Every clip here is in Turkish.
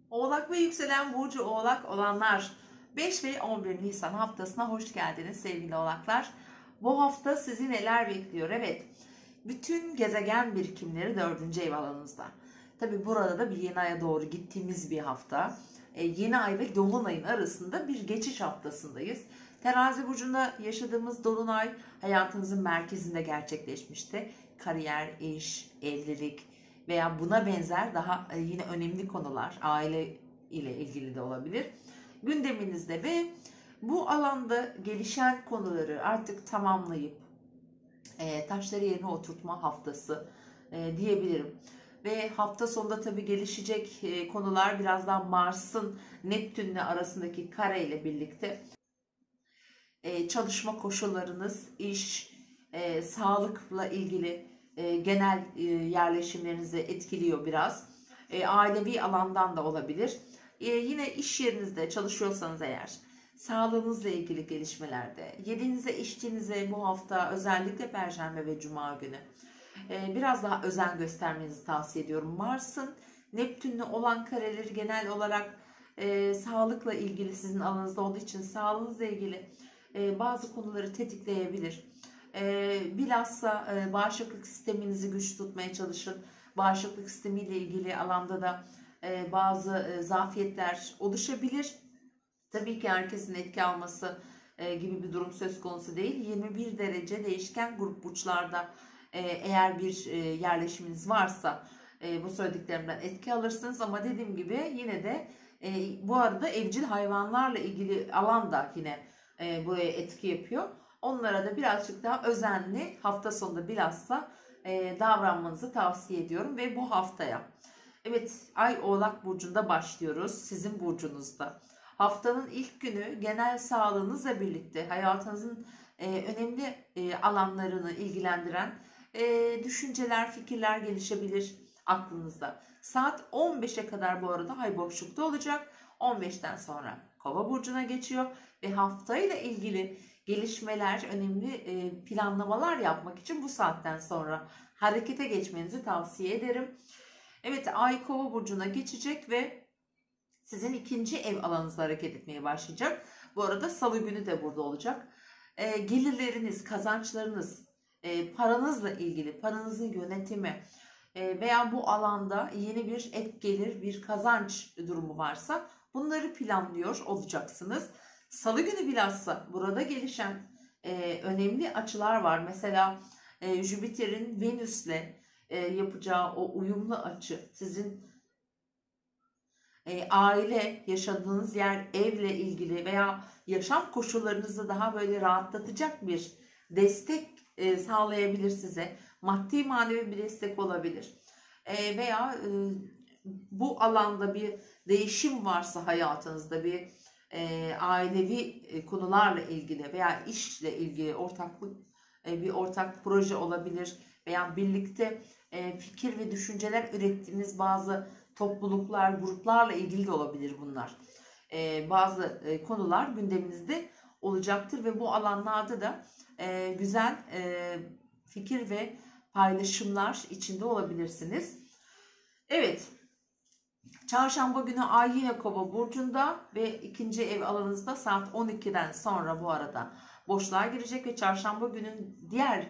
Oğlak ve yükselen burcu Oğlak olanlar 5 ve 11 Nisan haftasına hoş geldiniz sevgili Oğlaklar. Bu hafta sizi neler bekliyor? Evet, bütün gezegen birikimleri 4. ev alanınızda. Tabi burada da bir yeni aya doğru gittiğimiz bir hafta. Yeni ay ve dolunayın arasında bir geçiş haftasındayız. Terazi burcunda yaşadığımız dolunay hayatınızın merkezinde gerçekleşmişti. Kariyer, iş, evlilik veya buna benzer daha yine önemli konular, aile ile ilgili de olabilir gündeminizde ve bu alanda gelişen konuları artık tamamlayıp taşları yerine oturtma haftası diyebilirim. Ve hafta sonunda tabii gelişecek konular birazdan Mars'ın Neptün'le arasındaki kare ile birlikte çalışma koşullarınız, iş, sağlıkla ilgili genel yerleşimlerinizi etkiliyor biraz. Ailevi alandan da olabilir. Yine iş yerinizde çalışıyorsanız eğer, sağlığınızla ilgili gelişmelerde, yediğinize içtiğinize bu hafta özellikle Perşembe ve Cuma günü biraz daha özen göstermenizi tavsiye ediyorum. Mars'ın Neptün'le olan kareleri genel olarak sağlıkla ilgili sizin alanınızda olduğu için sağlığınızla ilgili bazı konuları tetikleyebilir. Bilhassa bağışıklık sisteminizi güç tutmaya çalışın. Bağışıklık sistemiyle ilgili alanda da bazı zafiyetler oluşabilir. Tabii ki herkesin etki alması gibi bir durum söz konusu değil. 21 derece değişken grup burçlarda eğer bir yerleşiminiz varsa bu söylediklerimden etki alırsınız. Ama dediğim gibi yine de bu arada evcil hayvanlarla ilgili alan da yine buraya etki yapıyor. Onlara da birazcık daha özenli hafta sonunda bilhassa davranmanızı tavsiye ediyorum. Ve bu haftaya evet Ay Oğlak Burcu'nda başlıyoruz. Sizin burcunuzda. Haftanın ilk günü genel sağlığınızla birlikte hayatınızın önemli alanlarını ilgilendiren düşünceler, fikirler gelişebilir aklınızda. Saat 15'e kadar bu arada ay boşlukta olacak. 15'ten sonra Kova burcuna geçiyor ve haftayla ilgili gelişmeler, önemli planlamalar yapmak için bu saatten sonra harekete geçmenizi tavsiye ederim. Evet, ay Kova burcuna geçecek ve sizin ikinci ev alanınızda hareket etmeye başlayacak. Bu arada Salı günü de burada olacak. Gelirleriniz, kazançlarınız, paranızla ilgili, paranızın yönetimi veya bu alanda yeni bir ek gelir, bir kazanç durumu varsa bunları planlıyor olacaksınız. Salı günü bilhassa burada gelişen önemli açılar var. Mesela Jüpiter'in Venüs'le yapacağı o uyumlu açı sizin aile, yaşadığınız yer, evle ilgili veya yaşam koşullarınızı daha böyle rahatlatacak bir destek sağlayabilir size. Maddi manevi bir destek olabilir. Veya bu alanda bir değişim varsa hayatınızda bir ailevi konularla ilgili veya işle ilgili bir ortak proje olabilir veya birlikte fikir ve düşünceler ürettiğiniz bazı topluluklar, gruplarla ilgili de olabilir bunlar. Bazı konular gündeminizde olacaktır ve bu alanlarda da güzel fikir ve paylaşımlar içinde olabilirsiniz. Evet, çarşamba günü ay yine Kova burcunda ve ikinci ev alanınızda saat 12'den sonra bu arada boşluğa girecek ve çarşamba günün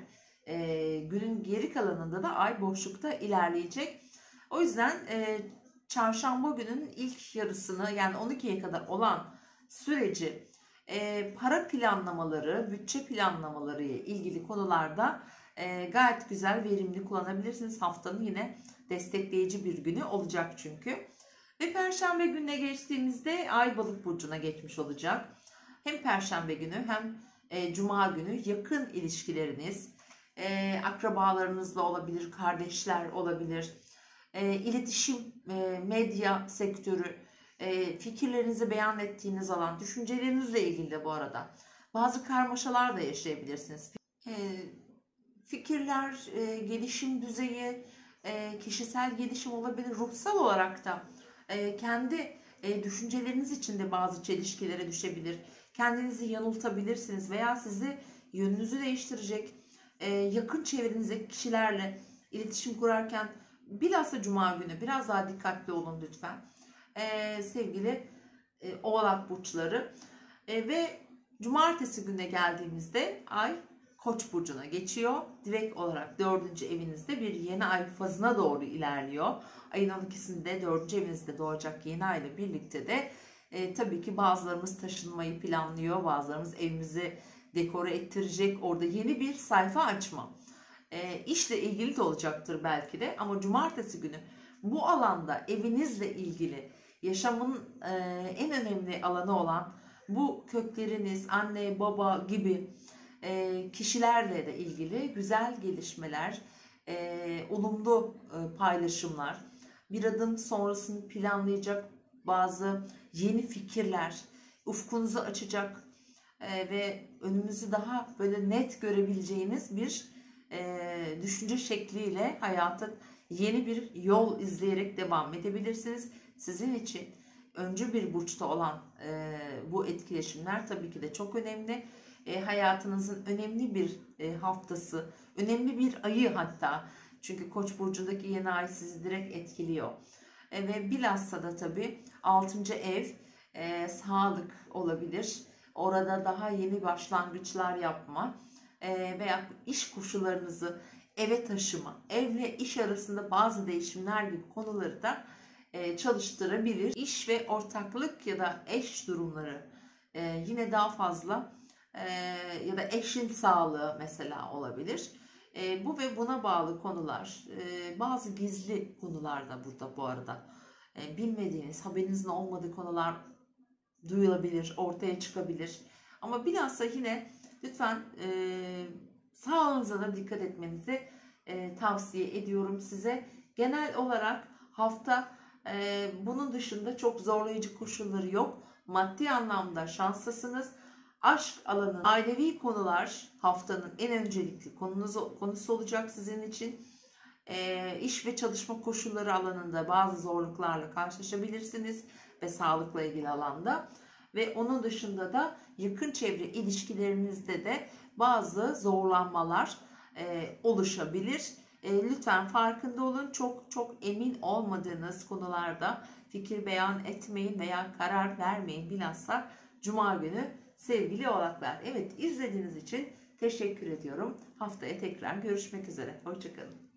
günün geri kalanında da ay boşlukta ilerleyecek. O yüzden çarşamba günün ilk yarısını yani 12'ye kadar olan süreci para planlamaları, bütçe planlamaları ile ilgili konularda gayet güzel, verimli kullanabilirsiniz. Haftanın yine destekleyici bir günü olacak çünkü. Ve Perşembe gününe geçtiğimizde Ay Balık burcuna geçmiş olacak. Hem Perşembe günü hem Cuma günü yakın ilişkileriniz, akrabalarınızla olabilir, kardeşler olabilir, iletişim, medya sektörü, fikirlerinizi beyan ettiğiniz alan, düşüncelerinizle ilgili de bu arada bazı karmaşalar da yaşayabilirsiniz. Fikirler, gelişim düzeyi, kişisel gelişim olabilir, ruhsal olarak da kendi düşünceleriniz içinde bazı çelişkilere düşebilir. Kendinizi yanıltabilirsiniz veya sizi yönünüzü değiştirecek yakın çevrenizdeki kişilerle iletişim kurarken bilhassa Cuma günü biraz daha dikkatli olun lütfen. sevgili Oğlak burçları. Ve cumartesi gününe geldiğimizde ay Koç burcuna geçiyor. Direkt olarak 4. evinizde bir yeni ay fazına doğru ilerliyor. Ayın 12'sinde 4. evinizde doğacak yeni ay ile birlikte de tabii ki bazılarımız taşınmayı planlıyor. Bazılarımız evimizi dekore ettirecek. Orada yeni bir sayfa açma. İşle ilgili de olacaktır belki de. Ama cumartesi günü bu alanda evinizle ilgili yaşamın en önemli alanı olan bu kökleriniz, anne, baba gibi kişilerle de ilgili güzel gelişmeler, olumlu paylaşımlar, bir adım sonrasını planlayacak bazı yeni fikirler, ufkunuzu açacak ve önümüzü daha böyle net görebileceğiniz bir düşünce şekliyle hayata yeni bir yol izleyerek devam edebilirsiniz. Sizin için öncü bir burçta olan bu etkileşimler tabii ki de çok önemli. Hayatınızın önemli bir haftası, önemli bir ayı hatta. Çünkü Koç burcundaki yeni ay sizi direkt etkiliyor. Ve bilhassa da tabii 6. ev sağlık olabilir. Orada daha yeni başlangıçlar yapma veya iş koşullarınızı eve taşıma, evle iş arasında bazı değişimler gibi konuları da çalıştırabilir. İş ve ortaklık ya da eş durumları yine daha fazla ya da eşin sağlığı mesela olabilir. Bu ve buna bağlı konular, bazı gizli konular da burada bu arada. Bilmediğiniz, haberinizin olmadığı konular duyulabilir, ortaya çıkabilir. Ama bilhassa yine lütfen sağlığınıza da dikkat etmenizi tavsiye ediyorum size. Genel olarak hafta bunun dışında çok zorlayıcı koşulları yok. Maddi anlamda şanslısınız. Aşk alanı, ailevi konular haftanın en öncelikli konusu olacak sizin için. İş ve çalışma koşulları alanında bazı zorluklarla karşılaşabilirsiniz ve sağlıkla ilgili alanda. Ve onun dışında da yakın çevre ilişkilerinizde de bazı zorlanmalar oluşabilir. Lütfen farkında olun. Çok emin olmadığınız konularda fikir beyan etmeyin veya karar vermeyin. Bilhassa Cuma günü sevgili Oğlaklar. Evet, izlediğiniz için teşekkür ediyorum. Haftaya tekrar görüşmek üzere. Hoşça kalın.